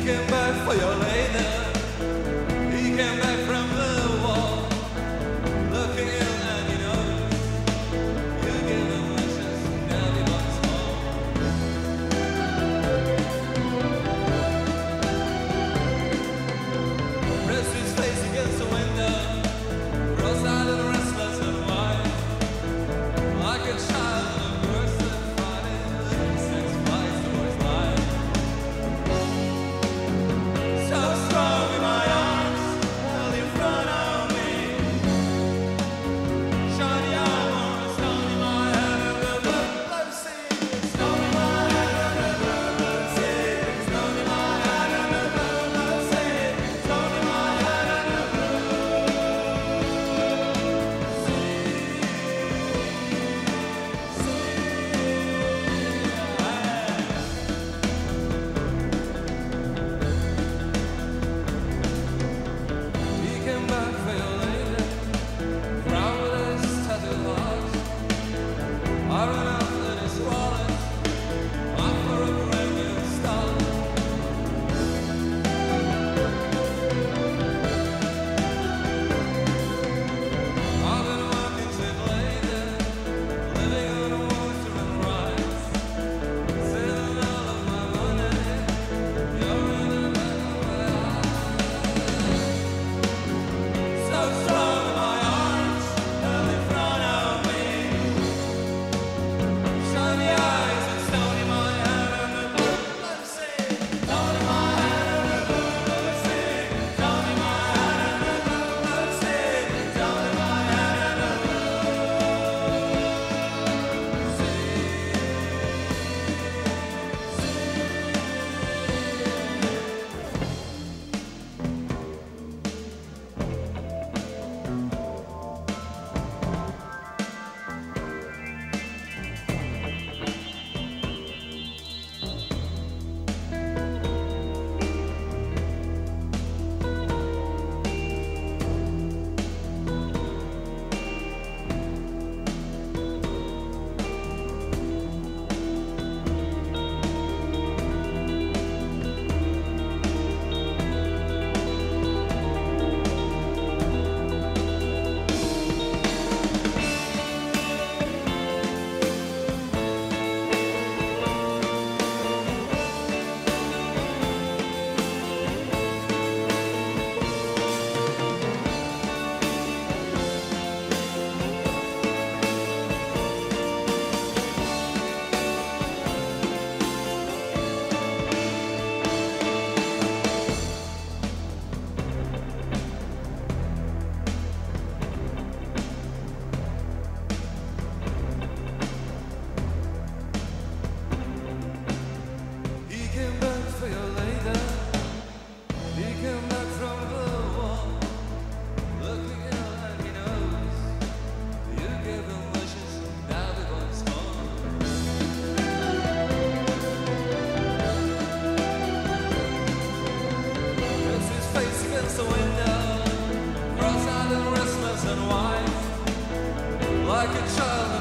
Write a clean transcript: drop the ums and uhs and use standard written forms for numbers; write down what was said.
came back for your lady. He came back from the wall, looking ill and you know you gave him wishes, now he wants more. Pressed his face against the window, cross-eyed and restless and white, like a child in a person fighting sex fights for his life. So strong in my arms, held in front of me, shiny arms, stone in my head and the blue sea, stone in my head and the blue sea, stone in my head and the blue sea, stone in my head and the He came back for your lady, crowned with his tattooed heart. I ran out in his wallet, off for a brand new start. I've been working since lady, living on water and rice, saving all of my money. You're in the back of my eyes. So strong in my arms, held in front of me, shiny eyes and stone in my head and the blue sea, stone in my head and the blue sea, stone in my head and the blue sea, stone in my head and the He came back for your lady. He came back from the wall, looking ill and he knows you gave him wishes, now he wants more. Pressed his face against the window, cross-eyed and restless and white, like a child